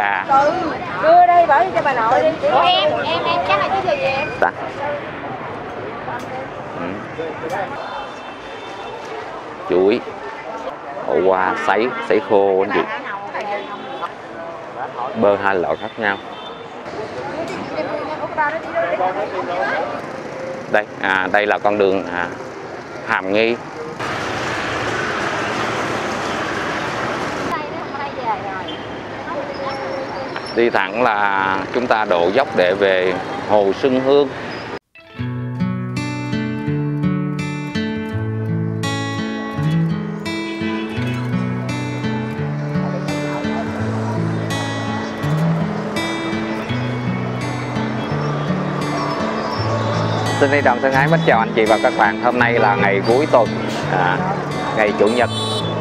cà. Đưa đây bỏ cho bà nội đi. Em chắc là chứ gì em. Đó. Chuối, đậu qua sấy khô anh chị. Bơ hai loại khác nhau. Đây, đây là con đường Hàm Nghi. Đi thẳng là chúng ta độ dốc để về Hồ Xuân Hương. Xin đi Đoàn thân ái mến chào anh chị và các bạn. Hôm nay là ngày cuối tuần, ngày Chủ nhật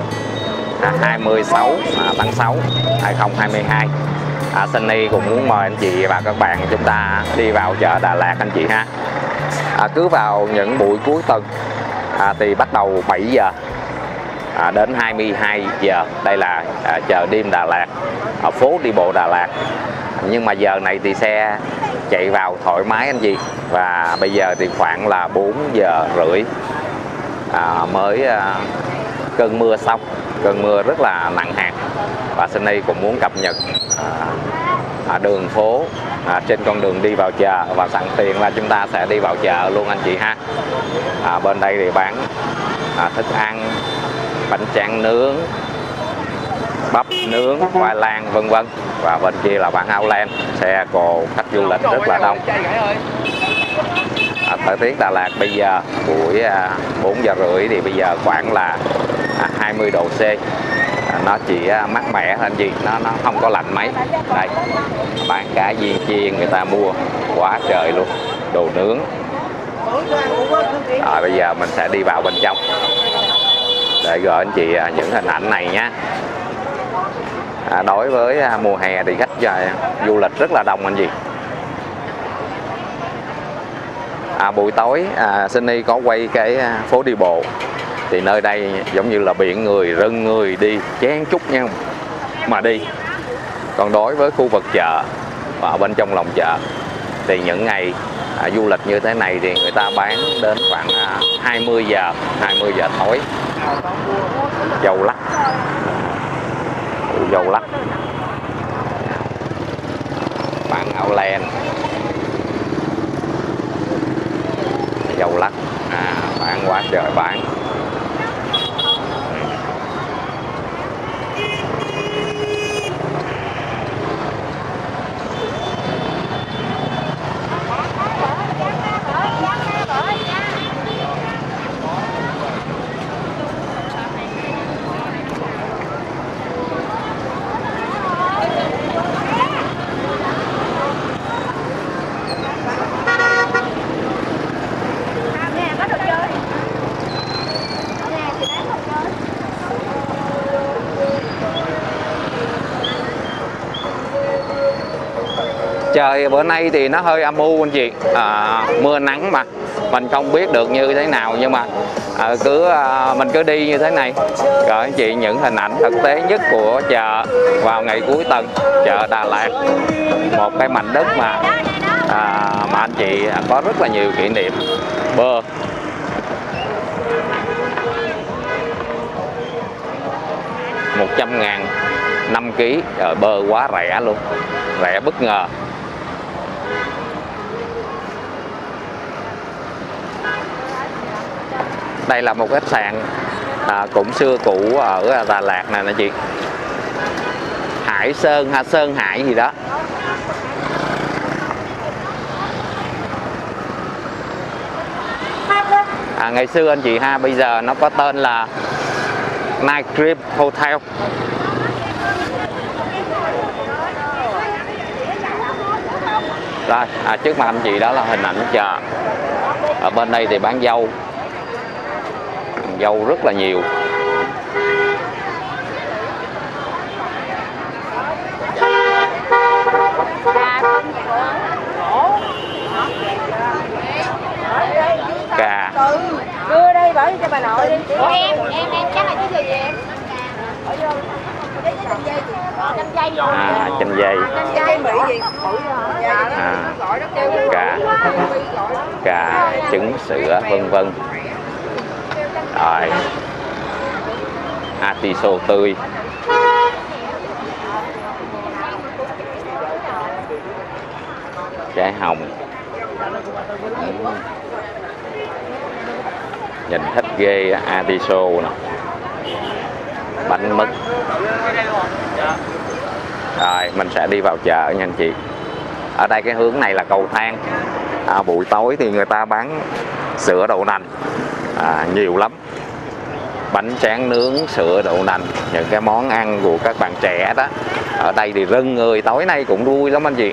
26 tháng 6 2022. Sunny cũng muốn mời anh chị và các bạn chúng ta đi vào chợ Đà Lạt anh chị ha. Cứ vào những buổi cuối tuần thì bắt đầu 7 giờ đến 22 giờ. Đây là chợ đêm Đà Lạt ở phố đi bộ Đà Lạt. Nhưng mà giờ này thì xe chạy vào thoải mái anh chị. Và bây giờ thì khoảng là 4 giờ rưỡi mới cơn mưa xong. Cơn mưa rất là nặng hạt. Và Sunny cũng muốn cập nhật đường phố trên con đường đi vào chợ. Và sẵn tiện là chúng ta sẽ đi vào chợ luôn anh chị ha. Bên đây thì bán thức ăn, bánh tráng nướng, bắp nướng, khoai lang vân vân. Và bên kia là bán áo len, xe cộ khách du lịch rất là đông. Thời tiết Đà Lạt bây giờ buổi 4 giờ rưỡi thì bây giờ khoảng là 20 độ C. Nó chỉ mát mẻ thôi anh chị, nó không có lạnh mấy. Đây, bán cá viên chiên người ta mua quá trời luôn, đồ nướng. Rồi bây giờ mình sẽ đi vào bên trong để gửi anh chị những hình ảnh này nhé. Đối với mùa hè thì khách du lịch rất là đông anh chị. Buổi tối Sunny có quay cái phố đi bộ. Thì nơi đây giống như là biển người, rân người đi chen chúc nhau mà đi. Còn đối với khu vực chợ và bên trong lòng chợ thì những ngày du lịch như thế này thì người ta bán đến khoảng 20 giờ tối. Dầu lắc, dầu lắc, bán áo len, dầu lắc, bán quá trời bán. Trời bữa nay thì nó hơi âm u anh chị, mưa nắng mà mình không biết được như thế nào, nhưng mà mình cứ đi như thế này rồi anh chị những hình ảnh thực tế nhất của chợ vào ngày cuối tuần, chợ Đà Lạt, một cái mảnh đất mà anh chị có rất là nhiều kỷ niệm. Bơ 100.000 5 kg, bơ quá rẻ luôn, rẻ bất ngờ. Đây là một khách sạn cũng xưa cũ ở Đà Lạt này nè chị. Hải Sơn ha, Sơn Hải gì đó. Ngày xưa anh chị ha, bây giờ nó có tên là Night Dream Hotel. Rồi, trước mặt anh chị đó là hình ảnh chợ. Ở bên đây thì bán dâu. Dâu rất là nhiều. Cà. Đưa đây bỏ cho bà nội đi. Em chắc là chứ gì em. Chanh dây, Chay Mỹ gì? cà trứng sữa vân vân. Rồi atiso tươi, trái hồng. Nhìn thích ghê atiso nè, bánh mứt. Rồi mình sẽ đi vào chợ nha anh chị. Ở đây cái hướng này là cầu thang. Buổi tối thì người ta bán sữa đậu nành nhiều lắm, bánh tráng nướng, sữa đậu nành, những cái món ăn của các bạn trẻ đó. Ở đây thì rưng người, tối nay cũng vui lắm anh chị.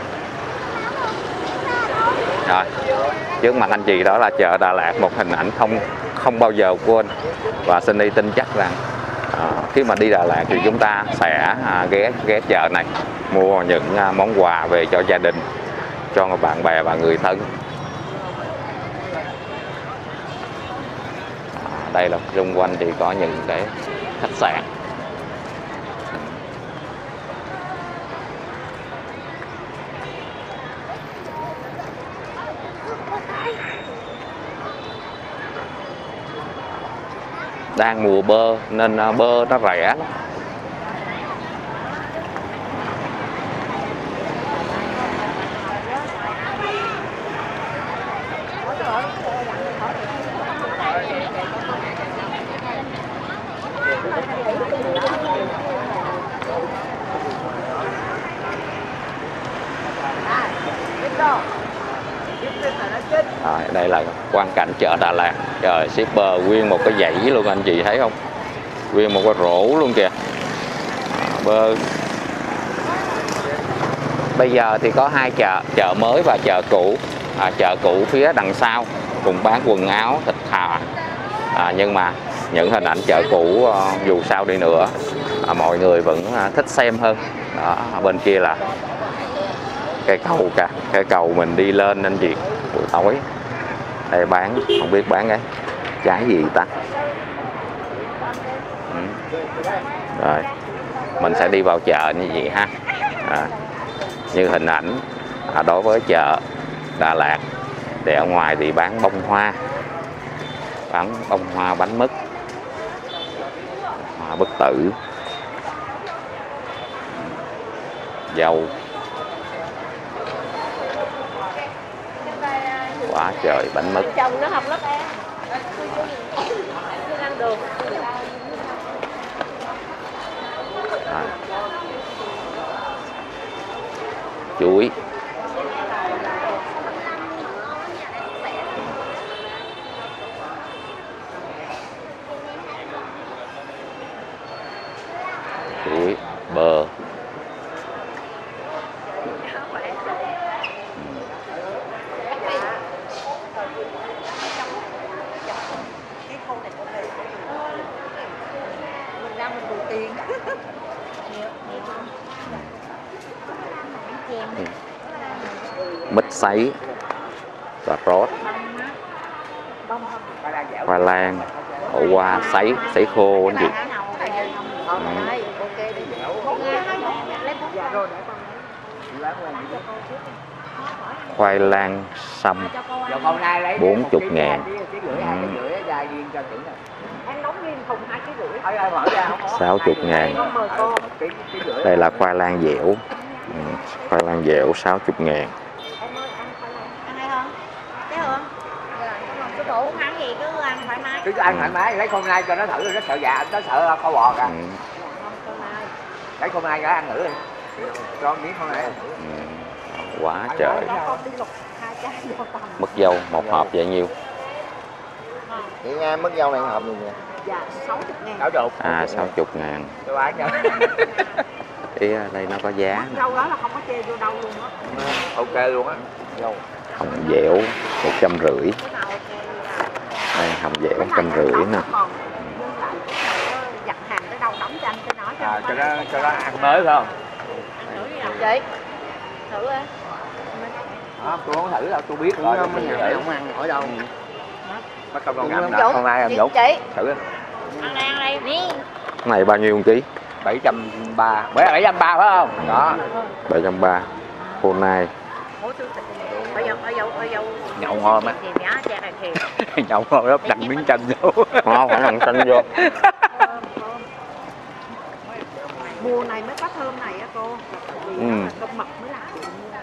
Rồi trước mặt anh chị đó là chợ Đà Lạt, một hình ảnh không bao giờ quên. Và Sunny tin chắc rằng khi mà đi Đà Lạt thì chúng ta sẽ ghé chợ này mua những món quà về cho gia đình, cho bạn bè và người thân. Đây là xung quanh thì có những cái khách sạn. Đang mùa bơ nên bơ nó rẻ lắm. Đây là quang cảnh chợ Đà Lạt. Trời, shipper nguyên một cái dãy luôn anh chị thấy không? Nguyên một cái rổ luôn kìa. Bơ. Bây giờ thì có hai chợ, chợ mới và chợ cũ. Chợ cũ phía đằng sau cũng bán quần áo, thịt thà. Nhưng mà những hình ảnh chợ cũ dù sao đi nữa mọi người vẫn thích xem hơn. Đó, bên kia là cây cầu kìa, cây cầu mình đi lên anh chị buổi tối. Đây bán, không biết bán cái trái gì ta. Rồi mình sẽ đi vào chợ như vậy ha. Như hình ảnh đối với chợ Đà Lạt thì ở ngoài thì bán bông hoa, bánh mứt, hoa bất tử, dầu. Quá trời bánh mứt. Chồng nó học lớp E. Ăn được. Chuối. Chuối, bơ. Mít sấy, cà rốt, khoai lang, đậu hoa sấy khô anh chị. Khoai lang xăm 40.000. 60.000. Đây là khoai lang dẻo. Khoai lang dẻo 60.000. Cứ ăn thoải mái, lấy con nai cho nó thử, nó sợ dạ, nó sợ kho bò kìa. Lấy con nai ra ăn thử đi. Cho miếng con nai. Quá trời. Mứt dâu một hộp vậy nhiêu? Chị nghe mứt dâu này hộp gì vậy? Dạ 60.000. 60.000. Ý đây nó có giá. Dâu đó là không có chê vô đâu luôn á. Ok luôn á. Dâu. Hồng dẻo 150. Đây hồng dẻo 150 nè. Giặt hàng tới đâu đóng cho anh cho nó cho nó ăn mới phải không? Chị thử á. Tôi không thử đâu, tôi biết rồi. Mình không ăn ở đâu. Bắt công con ăn con nai ăn dũng. Chị Thử ăn đây đi. Này bao nhiêu một ký? 730, 730 phải không? Đó. 730 phô nai. Nhậu ngon á. Nhậu ngon lắm, đặt miếng chanh vô. Ngon, phải làm chanh vô. Mùa này mới có thơm này á cô. Cơm mật mới làm.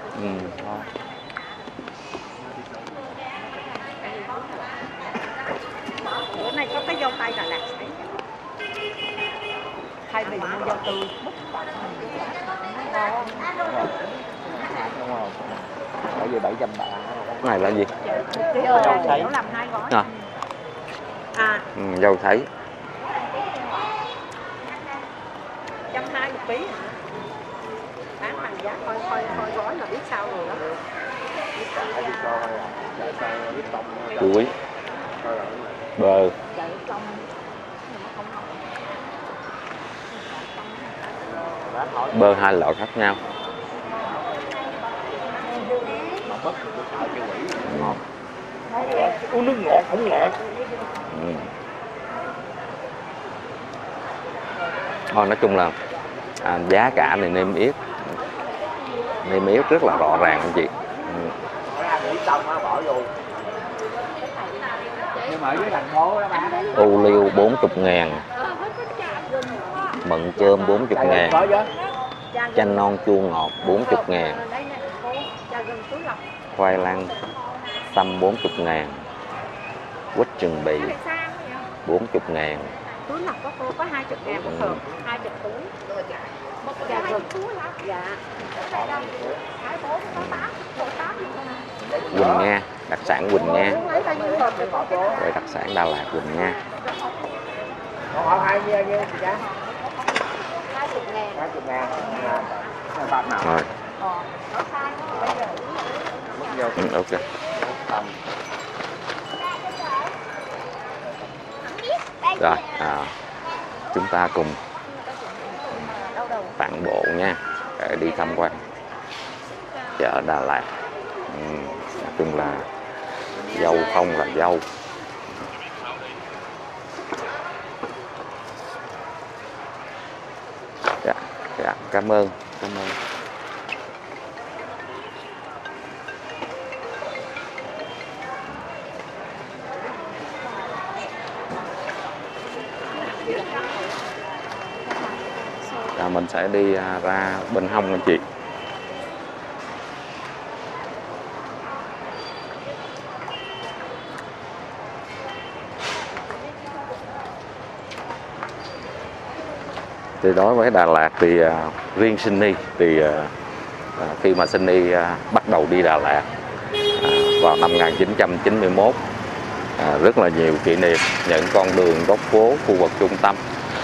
Bữa nay có cái dâu tây Đà Lạt. Thay vì mua dâu tươi. Bởi vì 730. Cái này là gì? Dâu thấy. Nó làm 2 gói. Dâu thấy. 120 một ký. Bán bằng giá coi gói là biết sao rồi đó. Chuối. Bơ. Bơ 2 loại khác nhau. Ngọt. Uống nước ngọt không ngọt. Thôi nói chung là giá cả này niêm yết rất là rõ ràng anh chị. Nhưng mà ở dưới thành phố đó bán đấy. Ô liu 40.000, mận cơm 40.000, chanh non chua ngọt 40.000, khoai lang xăm 40.000, quýt trừng bì 40.000. Túi lọc có cô có 20.000 một hộp, 20 túi. Một cái 20 túi hả? Dạ. Quỳnh Nga, đặc sản Quỳnh Nga. Đây đặc sản Đà Lạt Quỳnh Nga. Còn họ 20 nhiêu chị giá? 20.000. 20.000. Rồi. Ok. Rồi, chúng ta cùng tản bộ nha, để đi tham quan chợ Đà Lạt. Nói chung là dâu không là dâu. Dạ, cảm ơn. Mình sẽ đi ra bên hông anh chị. Thì đối với Đà Lạt thì riêng Sunny thì khi mà Sunny bắt đầu đi Đà Lạt vào năm 1991, rất là nhiều kỷ niệm, những con đường góc phố khu vực trung tâm.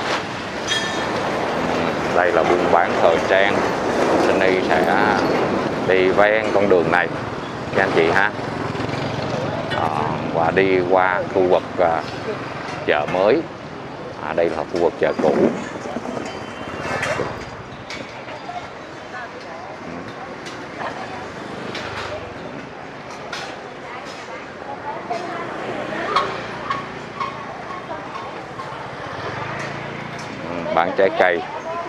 Đây là buôn bán thời trang. Sunny sẽ đi ven con đường này nha anh chị ha, và đi qua khu vực chợ mới. Đây là khu vực chợ cũ. Bán trái cây.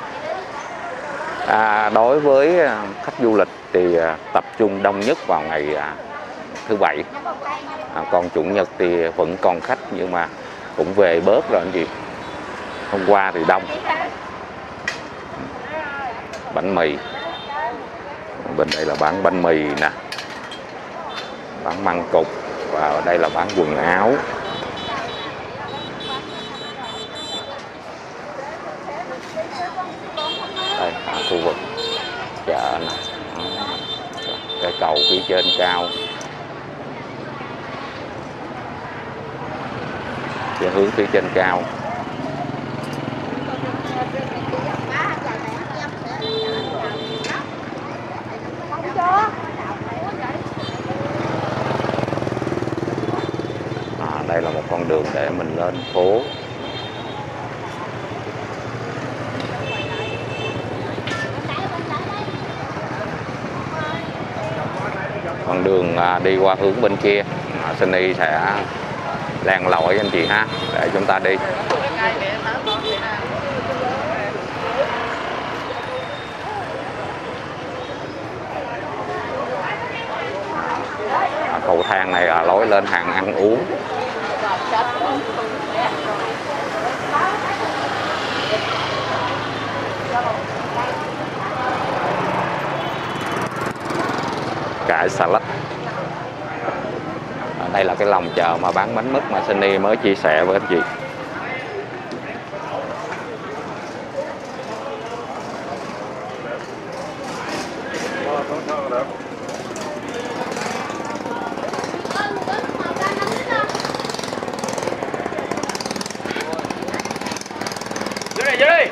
Đối với khách du lịch thì tập trung đông nhất vào ngày thứ Bảy, còn Chủ nhật thì vẫn còn khách nhưng mà cũng về bớt rồi anh chị. Hôm qua thì đông. Bánh mì, bên đây là bán bánh mì nè, bán măng cục, và ở đây là bán quần áo. Đây khu vực chợ nè, cây cầu phía trên cao, cái hướng phía trên cao. Đây là một con đường để mình lên phố. Con đường đi qua hướng bên kia, Sunny sẽ len lỏi anh chị ha, để chúng ta đi. thang này là lối lên hàng ăn uống. Cải salad. Đây là cái lòng chợ mà bán bánh mứt mà Sunny mới chia sẻ với anh chị. Vô đi.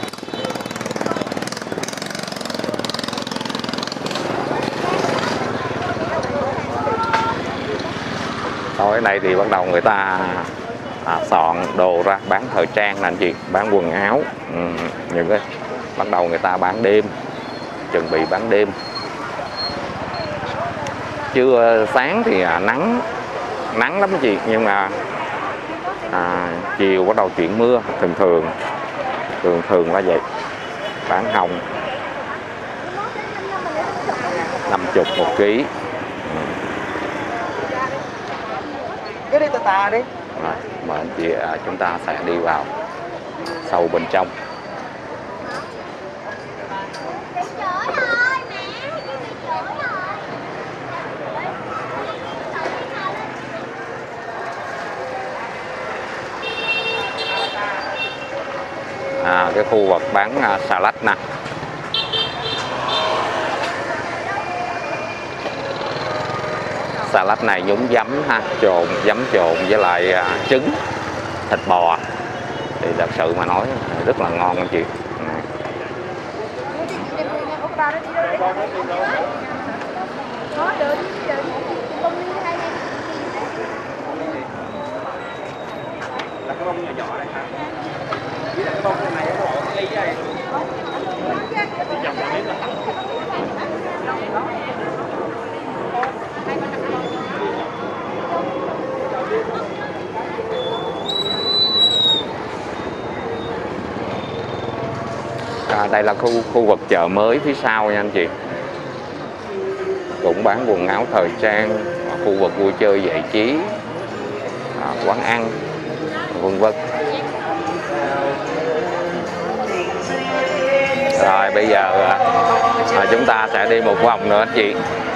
Tối nay thì bắt đầu người ta soạn đồ ra bán thời trang nè anh chị, bán quần áo, những cái bắt đầu người ta bán đêm, chuẩn bị bán đêm. Trưa sáng thì nắng lắm anh chị, nhưng mà chiều bắt đầu chuyển mưa, thường là vậy. Bán hồng 50 một ký. Cứ đi tà đi. Rồi, mời anh chị chúng ta sẽ đi vào sâu bên trong. Cái khu vực bán salad nè. Salad này nhúng giấm ha, giấm trộn với lại trứng, thịt bò. Thì thật sự mà nói rất là ngon anh chị. Là cái bông nhỏ nhỏ đây hả? Với lại cái bông này nó bỏ cái ly đây. Thì dòng nó là đây là khu vực chợ mới phía sau nha anh chị. Cũng bán quần áo thời trang, khu vực vui chơi giải trí, quán ăn, vân vân. Rồi bây giờ chúng ta sẽ đi một vòng nữa anh chị.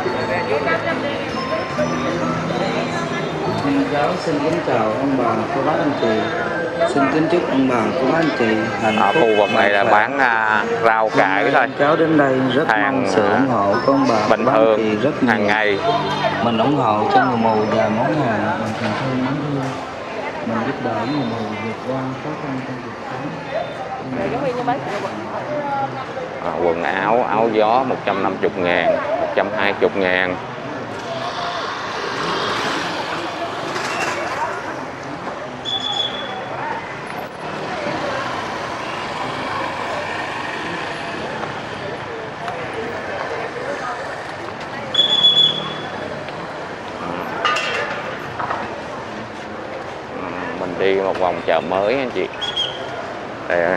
Giáo xin kính chào ông bà, cô bác anh chị. Xin kính chúc ông bà, cô bác anh chị hạnh phúc. Khu vực này là bán rau cải thôi. Cháu đến đây rất mong sự ủng hộ của ông bà, bình thường rất hàng ngày. Mình ủng hộ cho người mù và món hàng, mình thường thương món hương. Mình giúp đỡ người mù vượt qua khó khăn trong cuộc sống. Quần áo gió 150.000, 120.000. Mình đi một vòng chợ mới anh chị. Đây.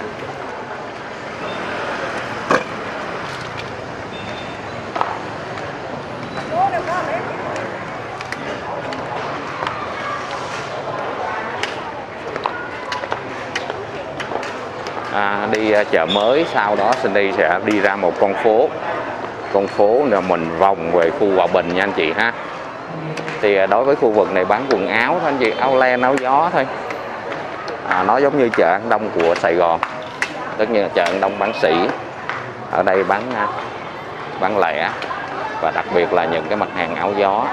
Đi chợ mới, sau đó Cindy sẽ đi ra một con phố là mình vòng về khu Hòa Bình nha anh chị ha. Thì đối với khu vực này bán quần áo thôi anh chị, áo len, áo gió thôi. Nó giống như chợ An Đông của Sài Gòn, tất nhiên là chợ An Đông bán sỉ. Ở đây bán lẻ, và đặc biệt là những cái mặt hàng áo gió.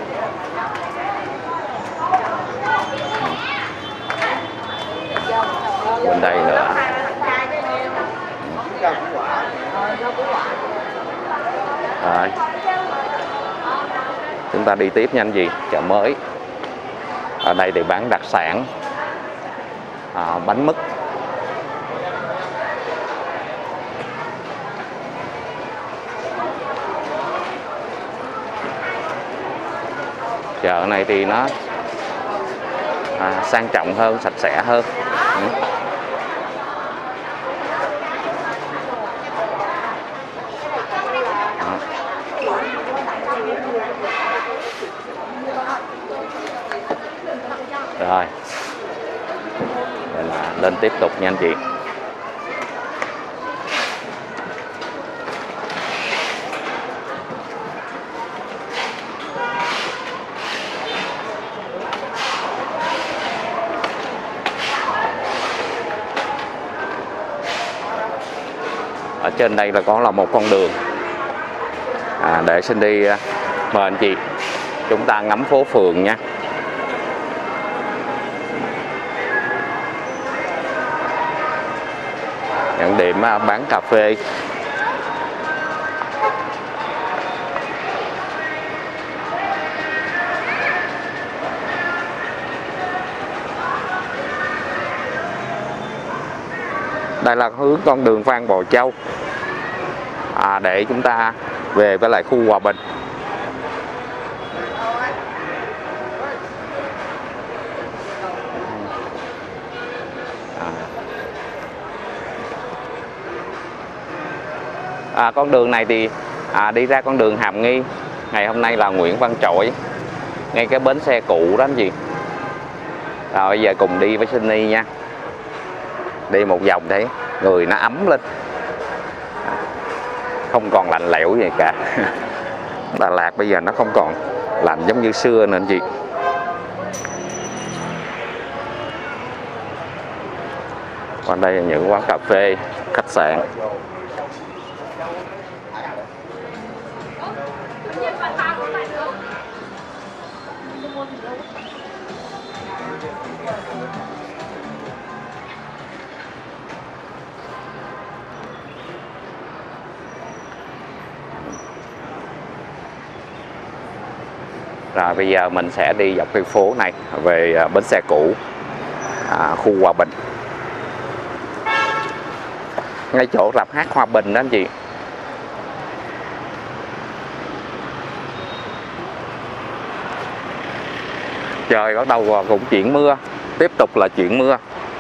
Bên đây nữa. Rồi. Chúng ta đi tiếp nha anh chị, chợ mới. Ở đây thì bán đặc sản, bánh mứt. Chợ này thì nó sang trọng hơn, sạch sẽ hơn. lên tiếp tục nha anh chị. Ở trên đây là có một con đường để Cindy mời anh chị chúng ta ngắm phố phường nha. Những điểm bán cà phê. Đây là hướng con đường Phan Bội Châu để chúng ta về với lại khu Hòa Bình. Con đường này thì đi ra con đường Hàm Nghi. Ngày hôm nay là Nguyễn Văn Trỗi, ngay cái bến xe cũ đó anh chị. Rồi bây giờ cùng đi với Sunny nha. Đi một vòng thấy người nó ấm lên, không còn lạnh lẽo gì cả. Đà Lạt bây giờ nó không còn lạnh giống như xưa nữa anh chị. Còn đây là những quán cà phê, khách sạn. Rồi bây giờ mình sẽ đi dọc cái phố này về bến xe cũ, khu Hòa Bình. Ngay chỗ rạp hát Hòa Bình đó anh chị. Trời bắt đầu cũng chuyển mưa, tiếp tục là chuyển mưa.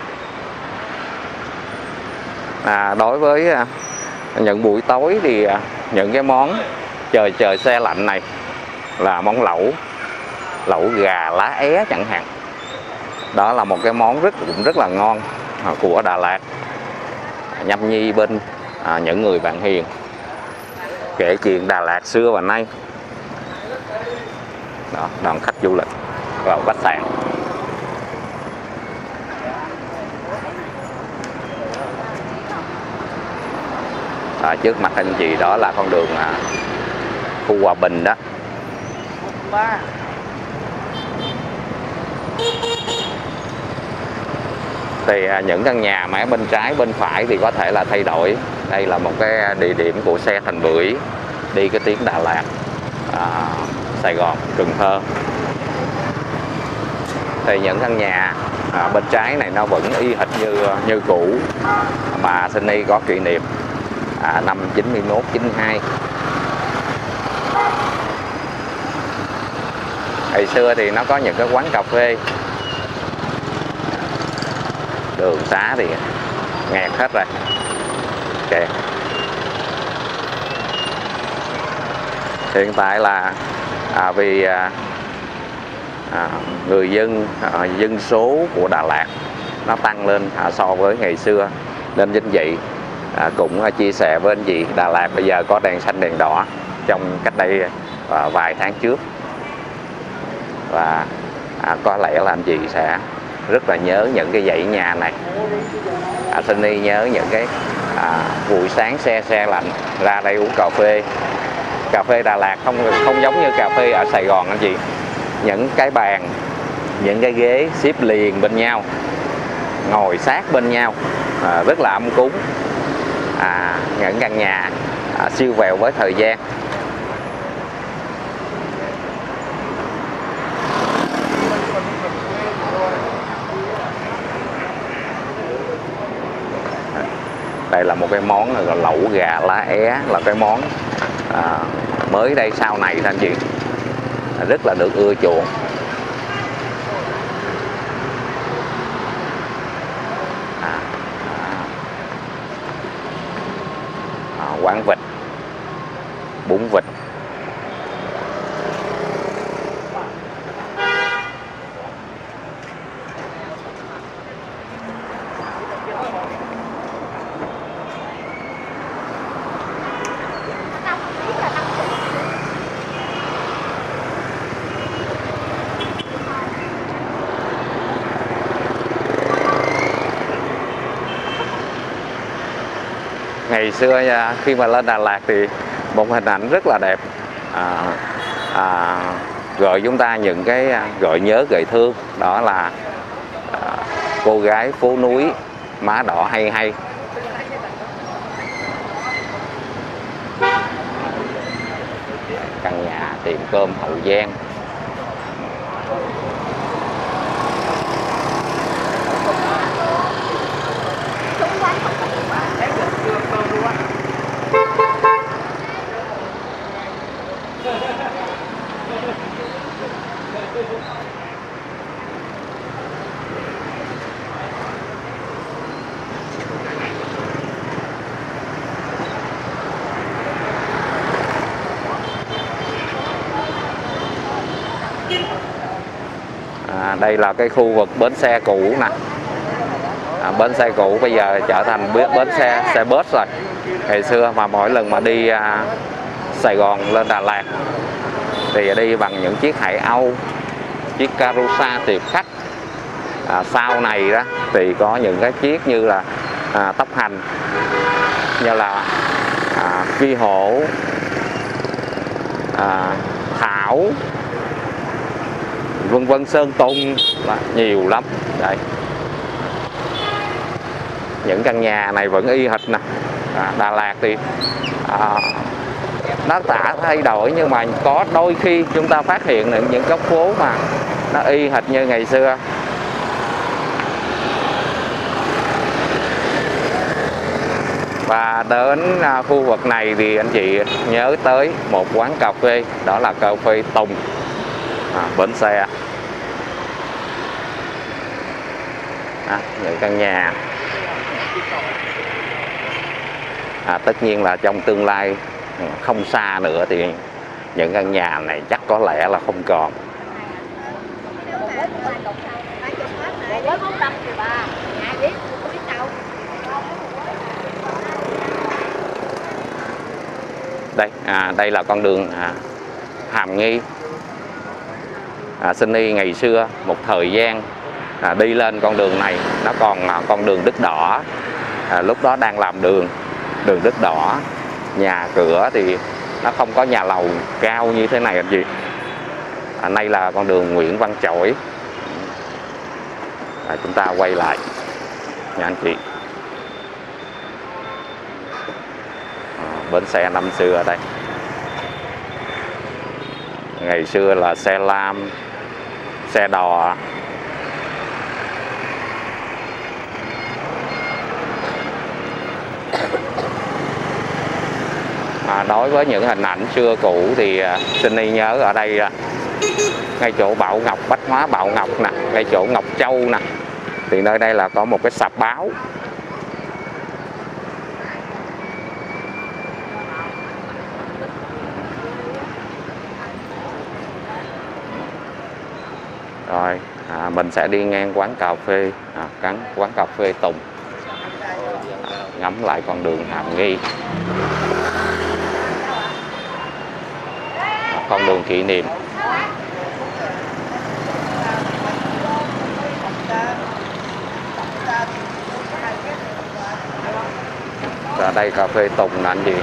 Đối với những buổi tối thì những cái món trời se lạnh này là món lẩu gà lá é chẳng hạn. Đó là một cái món cũng rất là ngon của Đà Lạt, nhâm nhi bên những người bạn hiền, kể chuyện Đà Lạt xưa và nay. Đó, đoàn khách du lịch vào khách sạn. Trước mặt anh chị đó là con đường khu Hòa Bình đó. Thì những căn nhà mà bên trái bên phải thì có thể là thay đổi. Đây là một cái địa điểm của xe Thành Bưởi đi cái tuyến Đà Lạt, Sài Gòn, Cần Thơ. Thì những căn nhà bên trái này nó vẫn y hệt như cũ mà Sunny có kỷ niệm năm 91, 92. Ngày xưa thì nó có những cái quán cà phê, đường xá thì nghẹt hết rồi. Okay. Hiện tại là vì người dân số của Đà Lạt nó tăng lên so với ngày xưa, nên chính vậy cũng chia sẻ với anh chị, Đà Lạt bây giờ có đèn xanh đèn đỏ trong cách đây vài tháng trước. Và có lẽ là anh chị sẽ rất là nhớ những cái dãy nhà này. Sunny nhớ những cái buổi sáng xe lạnh ra đây uống cà phê. Cà phê Đà Lạt không giống như cà phê ở Sài Gòn anh chị. Những cái bàn, những cái ghế xếp liền bên nhau, ngồi sát bên nhau, rất là ấm cúng. Những căn nhà siêu vẹo với thời gian. Đây là một cái món là lẩu gà lá é, là cái món mới đây sau này thôi anh chị, rất là được ưa chuộng. Quán vịt, bún vịt. ngày xưa khi mà lên Đà Lạt thì một hình ảnh rất là đẹp, gợi chúng ta những cái gợi nhớ gợi thương, đó là cô gái phố núi má đỏ hay hay. Căn nhà tiệm cơm Hậu Giang. Đây là cái khu vực bến xe cũ nè. Bến xe cũ bây giờ trở thành bến xe bus rồi. Ngày xưa mà mỗi lần mà đi Sài Gòn lên Đà Lạt thì đi bằng những chiếc Hải Âu, chiếc Karusa tiệp khách. Sau này đó thì có những cái chiếc như là Tốc Hành, như là Phi Hổ, Thảo, vân vân, Sơn Tùng, nhiều lắm. Đây, những căn nhà này vẫn y hệt nè. Đà Lạt thì nó đã thay đổi, nhưng mà có đôi khi chúng ta phát hiện được những góc phố mà nó y hệt như ngày xưa. Và đến khu vực này thì anh chị nhớ tới một quán cà phê, đó là cà phê Tùng, bến xe. Những căn nhà tất nhiên là trong tương lai không xa nữa thì những căn nhà này chắc có lẽ là không còn. Đây, đây là con đường Hàm Nghi. Sunny ngày xưa một thời gian đi lên con đường này nó còn là con đường đất đỏ. Lúc đó đang làm đường đất đỏ, nhà cửa thì nó không có nhà lầu cao như thế này anh chị. Nay là con đường Nguyễn Văn Chỗi. Chúng ta quay lại nha anh chị. Bến xe năm xưa ở đây. Ngày xưa là xe lam, xe đò. Đối với những hình ảnh xưa cũ thì Sunny nhớ ở đây ngay chỗ Bảo Ngọc, Bách Hóa Bảo Ngọc nè, ngay chỗ Ngọc Châu nè, thì nơi đây là có một cái sạp báo. Rồi mình sẽ đi ngang quán cà phê, quán cà phê Tùng, ngắm lại con đường Hàm Nghi, con đường kỷ niệm. Ở đây cà phê Tùng là anh gì?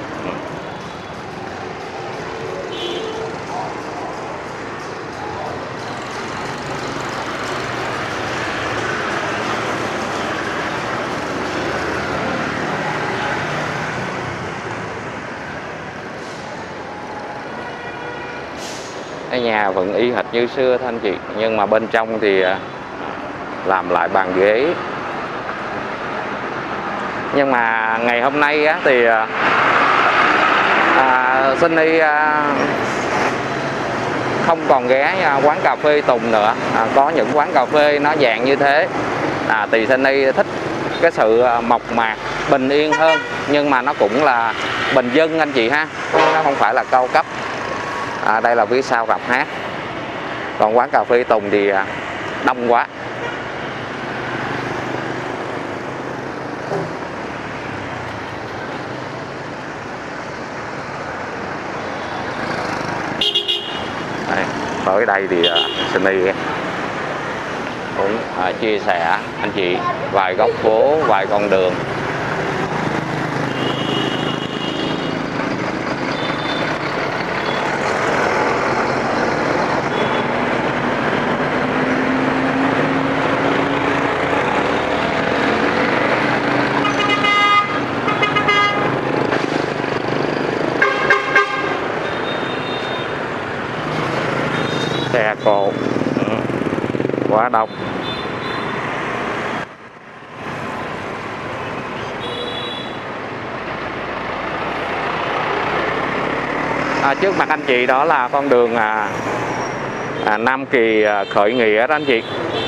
Cái nhà vẫn y hệt như xưa thôi anh chị, nhưng mà bên trong thì làm lại bàn ghế. Nhưng mà ngày hôm nay á, thì Sunny không còn ghé quán cà phê Tùng nữa. Có những quán cà phê nó dạng như thế thì Sunny thích cái sự mộc mạc, bình yên hơn, nhưng mà nó cũng là bình dân anh chị ha, nó không phải là cao cấp. Đây là phía sau rạp hát. Còn quán cà phê Tùng thì đông quá. Đây, tới đây thì Sunny cũng chia sẻ anh chị vài góc phố, vài con đường. Cổ. Quá đông. Trước mặt anh chị đó là con đường Nam Kỳ khởi nghĩa đó anh chị.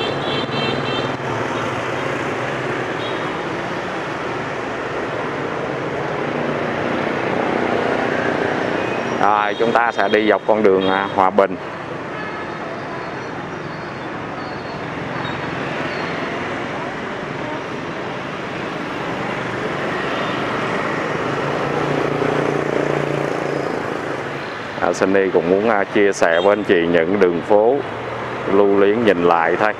Rồi chúng ta sẽ đi dọc con đường Hòa Bình. Sunny cũng muốn chia sẻ với anh chị những đường phố lưu luyến nhìn lại thôi.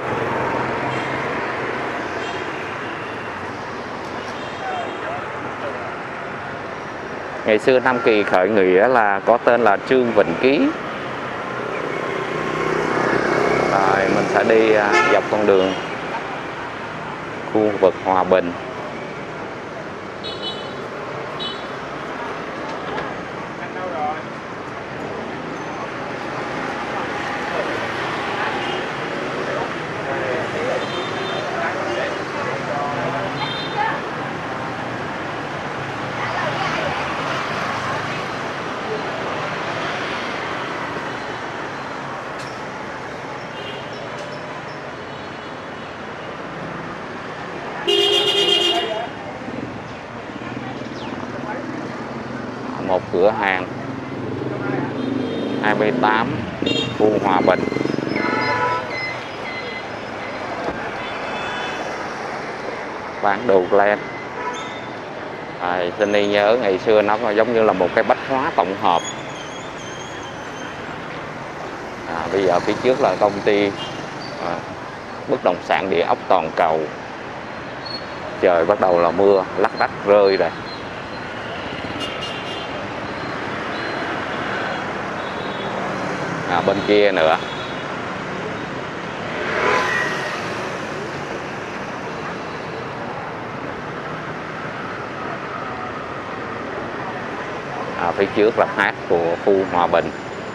Ngày xưa Nam Kỳ khởi nghĩa là có tên là Trương Vịnh Ký. Rồi mình sẽ đi dọc con đường khu vực Hòa Bình. Một cửa hàng 28 khu Hòa Bình. Bán đồ len. Sunny nhớ ngày xưa nó giống như là một cái bách hóa tổng hợp. Bây giờ phía trước là công ty bất động sản địa ốc toàn cầu. Trời bắt đầu là mưa, lắc đắc rơi rồi. Bên kia nữa. Phía trước là hát của khu Hòa Bình.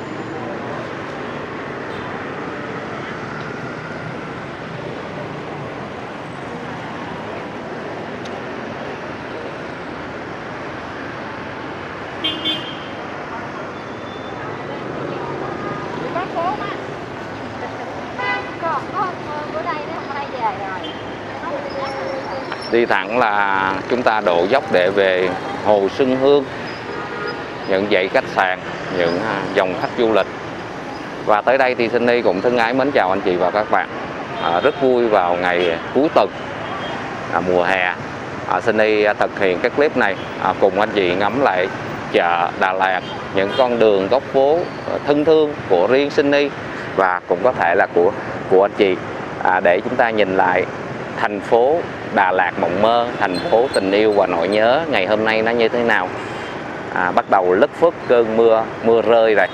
Đi thẳng là chúng ta đổ dốc để về Hồ Xuân Hương, những dãy khách sạn, những dòng khách du lịch. Và tới đây thì Sunny cũng thân ái mến chào anh chị và các bạn. Rất vui vào ngày cuối tuần mùa hè, Sunny thực hiện cái clip này cùng anh chị ngắm lại chợ Đà Lạt, những con đường góc phố thân thương của riêng Sunny và cũng có thể là của anh chị, để chúng ta nhìn lại thành phố Đà Lạt mộng mơ, thành phố tình yêu và nỗi nhớ ngày hôm nay nó như thế nào. Bắt đầu lất phất cơn mưa rơi rồi.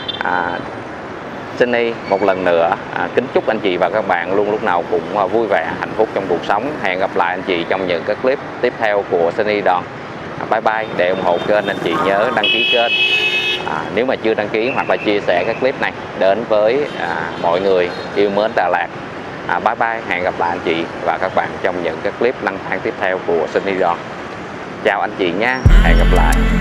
Sunny một lần nữa kính chúc anh chị và các bạn luôn lúc nào cũng vui vẻ, hạnh phúc trong cuộc sống. Hẹn gặp lại anh chị trong những cái clip tiếp theo của Sunny Đòn. Bye bye. Để ủng hộ kênh anh chị nhớ đăng ký kênh, nếu mà chưa đăng ký, hoặc là chia sẻ các clip này đến với mọi người yêu mến Đà Lạt. Bye bye. Hẹn gặp lại anh chị và các bạn trong những cái clip đăng tháng tiếp theo của Sunny Đòn. Chào anh chị nha. Hẹn gặp lại.